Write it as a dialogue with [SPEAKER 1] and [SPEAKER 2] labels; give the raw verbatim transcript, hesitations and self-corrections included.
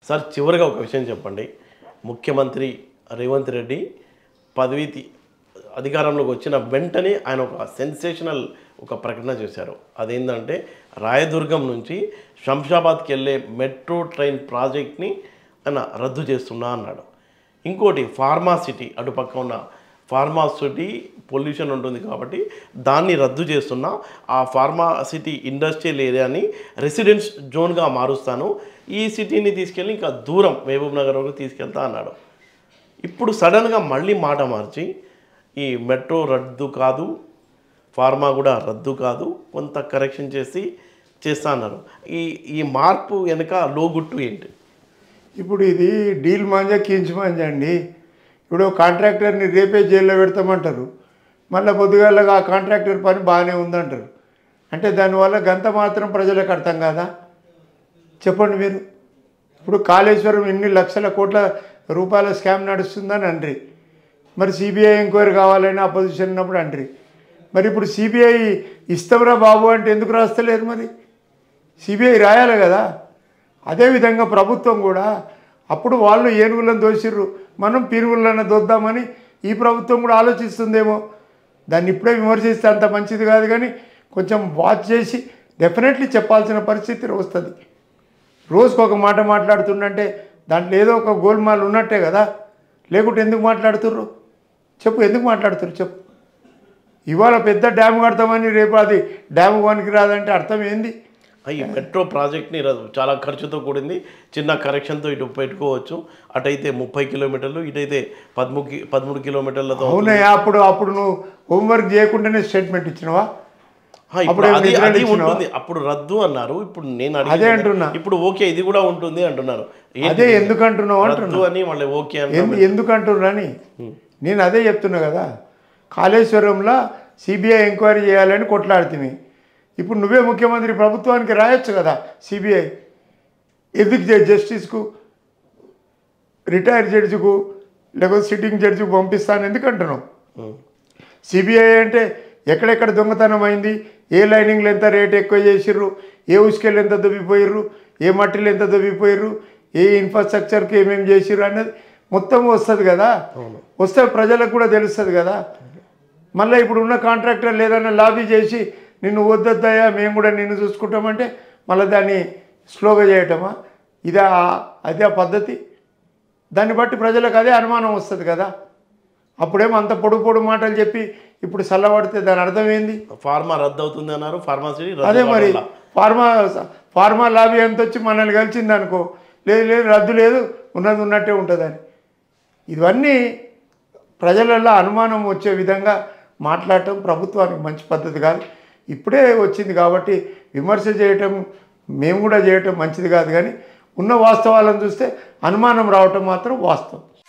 [SPEAKER 1] Sir చివరిగా ఒక విషయం చెప్పండి. ముఖ్యమంత్రి రేవంత్ రెడ్డి పదవి అధికారంలోకి వచ్చిన వెంటనే ఆయన ఒక సెన్సేషనల్ ఒక ప్రకటన చేశారు. అదేంటంటే రాయదుర్గం నుంచి శంషాబాద్కి వెళ్ళే మెట్రో ట్రైన్ ప్రాజెక్ట్ని ఆయన రద్దు చేస్తున్నా అన్నాడు. ఇంకోటి ఫార్మాసిటీ, అటుపక్క ఉన్న ఫార్మాసిటీ పొల్యూషన్ ఉంటుంది కాబట్టి దాన్ని రద్దు చేస్తున్నా, ఆ ఫార్మాసిటీ ఇండస్ట్రియల్ ఏరియాని రెసిడెన్స్ జోన్గా మారుస్తాను, ఈ సిటీని తీసుకెళ్ళి ఇంకా దూరం మహబూబ్ నగర్ వరకు తీసుకెళ్తా అన్నాడు. ఇప్పుడు సడన్గా మళ్ళీ మాట మార్చి ఈ మెట్రో రద్దు కాదు, ఫార్మా కూడా రద్దు కాదు, కొంత కరెక్షన్ చేసి చేస్తా అన్నారు. ఈ ఈ మార్పు వెనుక లోగుట్టు ఏంటి?
[SPEAKER 2] ఇప్పుడు ఇది డీల్ మాంజా కించు మాంజా అండి. ఇప్పుడు కాంట్రాక్టర్ని రేపే జైల్లో పెడతామంటారు, మళ్ళీ పొద్దుగాలగా ఆ కాంట్రాక్టర్ పని బాగానే ఉందంటారు. అంటే దానివల్ల గంత మాత్రం ప్రజలకు అర్థం కాదా? చెప్పండి మీరు. ఇప్పుడు కాళేశ్వరం ఎన్ని లక్షల కోట్ల రూపాయల స్కామ్ నడుస్తుందని అంటారు. మరి సిబిఐ ఎంక్వైరీ కావాలని అపోజిషన్ ఉన్నప్పుడు అంటారు. మరి ఇప్పుడు సిబిఐ ఇస్తాంరా బాబు అంటే ఎందుకు రాస్తలేరు? మరి సిబిఐ రాయాలి కదా. అదేవిధంగా ప్రభుత్వం కూడా అప్పుడు వాళ్ళు ఏనుగులను దోసిర్రు, మనం పీనుగులను దొద్దామని ఈ ప్రభుత్వం కూడా ఆలోచిస్తుందేమో. దాన్ని ఇప్పుడే విమర్శిస్తే అంత మంచిది కాదు, కానీ కొంచెం వాచ్ చేసి డెఫినెట్లీ చెప్పాల్సిన పరిస్థితి వస్తుంది. రోజుకు ఒక మాట మాట్లాడుతుండంటే దాంట్లో ఏదో ఒక గోల్మాల్ ఉన్నట్టే కదా. లేకుంటే ఎందుకు మాట్లాడుతుర్రు చెప్పు? ఎందుకు మాట్లాడుతుర్రు చెప్పు? ఇవాళ పెద్ద డ్యామ్ కడతామని రేపు అది డ్యామ్ వానికి రాదంటే అర్థం ఏంది?
[SPEAKER 1] ఈ మెట్రో ప్రాజెక్ట్ని చాలా ఖర్చుతో కూడింది, చిన్న కరెక్షన్తో ఇటు పెట్టుకోవచ్చు. అటైతే ముప్పై కిలోమీటర్లు, ఇటైతే పదమూడు పదమూడు కిలోమీటర్లతో.
[SPEAKER 2] అవునయ్యా, అప్పుడు అప్పుడు నువ్వు హోంవర్క్ చేయకుండానే స్టేట్మెంట్ ఇచ్చినవా?
[SPEAKER 1] అప్పుడు అది ఉంటుంది, అప్పుడు రద్దు అన్నారు. ఇప్పుడు నేను
[SPEAKER 2] అదే అంటున్నా,
[SPEAKER 1] ఇప్పుడు ఓకే ఇది కూడా ఉంటుంది అంటున్నారు.
[SPEAKER 2] అదే ఎందుకు అంటున్నావు
[SPEAKER 1] అంటున్నా అని మళ్ళీ ఓకే
[SPEAKER 2] ఎందుకు అంటున్నాని నేను అదే చెప్తున్నా కదా. కాళేశ్వరంలో సిబిఐ ఎంక్వైరీ చేయాలని కొట్లాడుతుంది. ఇప్పుడు నువ్వే ముఖ్యమంత్రి, ప్రభుత్వానికి రాయొచ్చు కదా సిబిఐ ఎందుకు జస్టిస్కు, రిటైర్డ్ జడ్జికు, లేకపోతే సిట్టింగ్ జడ్జికు పంపిస్తాను ఎందుకు అంటున్నావు? సిబిఐ అంటే ఎక్కడెక్కడ దొంగతనం అయింది, ఏ లైనింగ్లు ఎంత రేట్ ఎక్కువ చేసిర్రు, ఏ ఉసుకెళ్ళు ఎంత దొబ్బిపోయిర్రు, ఏ మట్టిలు ఎంత దొబ్బిపోయిర్రు, ఏ ఇన్ఫ్రాస్ట్రక్చర్కి ఏమేమి చేసిర్రు అనేది మొత్తం వస్తుంది కదా. వస్తే ప్రజలకు కూడా తెలుస్తుంది కదా. మళ్ళీ ఇప్పుడు ఉన్న కాంట్రాక్టర్ లేదన్నా లాబీ చేసి నిన్ను వద్దొద్దయ్యా మేము కూడా నిన్ను చూసుకుంటామంటే మళ్ళీ దాన్ని స్లోగా చేయటమా? ఇదే అదే ఆ పద్ధతి. దాన్ని బట్టి ప్రజలకు అదే అనుమానం వస్తుంది కదా. అప్పుడేమో అంత పొడు పొడు మాటలు చెప్పి ఇప్పుడు చల్లబడితే దాని అర్థం ఏంది?
[SPEAKER 1] ఫార్మా రద్దు అవుతుంది అన్నారు, ఫార్మాసిటీ
[SPEAKER 2] అదే మరి ఫార్మా ఫార్మా లాబీ ఎంత వచ్చి మనల్ని కలిసింది అనుకో, లేదు లేదు రద్దు లేదు, ఉన్నది ఉన్నట్టే ఉంటుందని. ఇవన్నీ ప్రజలలో అనుమానం వచ్చే విధంగా మాట్లాడటం ప్రభుత్వానికి మంచి పద్ధతి కాదు. ఇప్పుడే వచ్చింది కాబట్టి విమర్శ చేయటం, మేము కూడా చేయటం మంచిది కాదు. కానీ ఉన్న వాస్తవాలను చూస్తే అనుమానం రావటం మాత్రం వాస్తవం.